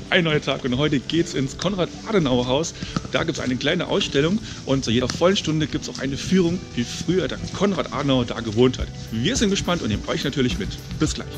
ein neuer Tag und heute geht's ins Konrad-Adenauer-Haus. Da gibt es eine kleine Ausstellung und zu jeder vollen Stunde gibt es auch eine Führung, wie früher der Konrad Adenauer da gewohnt hat. Wir sind gespannt und nehmen euch natürlich mit. Bis gleich.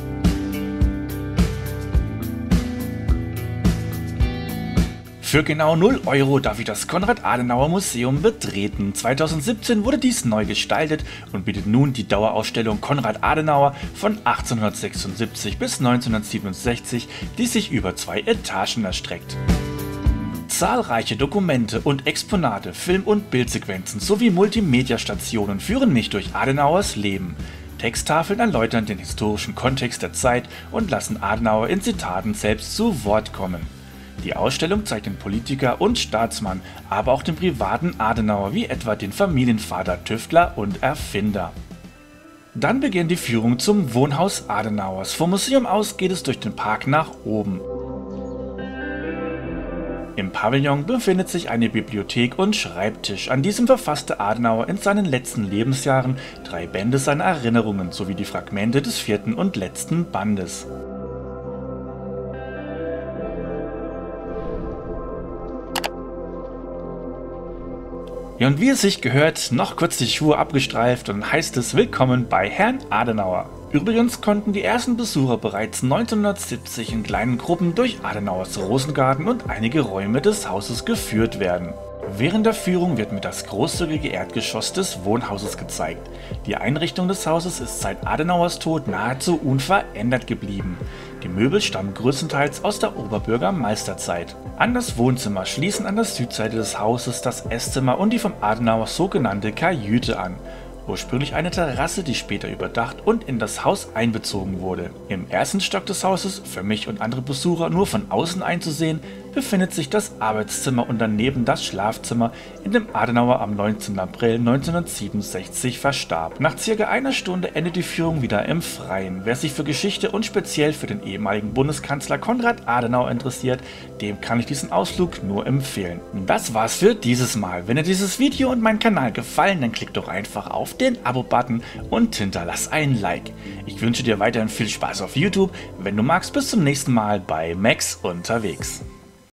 Für genau 0 Euro darf ich das Konrad-Adenauer-Museum betreten. 2017 wurde dies neu gestaltet und bietet nun die Dauerausstellung Konrad Adenauer von 1876 bis 1967, die sich über 2 Etagen erstreckt. Zahlreiche Dokumente und Exponate, Film- und Bildsequenzen sowie Multimedia-Stationen führen mich durch Adenauers Leben. Texttafeln erläutern den historischen Kontext der Zeit und lassen Adenauer in Zitaten selbst zu Wort kommen. Die Ausstellung zeigt den Politiker und Staatsmann, aber auch den privaten Adenauer, wie etwa den Familienvater, Tüftler und Erfinder. Dann beginnt die Führung zum Wohnhaus Adenauers. Vom Museum aus geht es durch den Park nach oben. Im Pavillon befindet sich eine Bibliothek und Schreibtisch. An diesem verfasste Adenauer in seinen letzten Lebensjahren 3 Bände seiner Erinnerungen sowie die Fragmente des 4. und letzten Bandes. Ja, und wie es sich gehört, noch kurz die Schuhe abgestreift und dann heißt es Willkommen bei Herrn Adenauer. Übrigens konnten die ersten Besucher bereits 1970 in kleinen Gruppen durch Adenauers Rosengarten und einige Räume des Hauses geführt werden. Während der Führung wird mir das großzügige Erdgeschoss des Wohnhauses gezeigt. Die Einrichtung des Hauses ist seit Adenauers Tod nahezu unverändert geblieben. Die Möbel stammen größtenteils aus der Oberbürgermeisterzeit. An das Wohnzimmer schließen an der Südseite des Hauses das Esszimmer und die vom Adenauer sogenannte Kajüte an. Ursprünglich eine Terrasse, die später überdacht und in das Haus einbezogen wurde. Im ersten Stock des Hauses, für mich und andere Besucher nur von außen einzusehen, befindet sich das Arbeitszimmer und daneben das Schlafzimmer, in dem Adenauer am 19. April 1967 verstarb. Nach circa einer Stunde endet die Führung wieder im Freien. Wer sich für Geschichte und speziell für den ehemaligen Bundeskanzler Konrad Adenauer interessiert, dem kann ich diesen Ausflug nur empfehlen. Das war's für dieses Mal. Wenn dir dieses Video und mein Kanal gefallen, dann klick doch einfach auf den Abo-Button und hinterlass ein Like. Ich wünsche dir weiterhin viel Spaß auf YouTube. Wenn du magst, bis zum nächsten Mal bei Max unterwegs.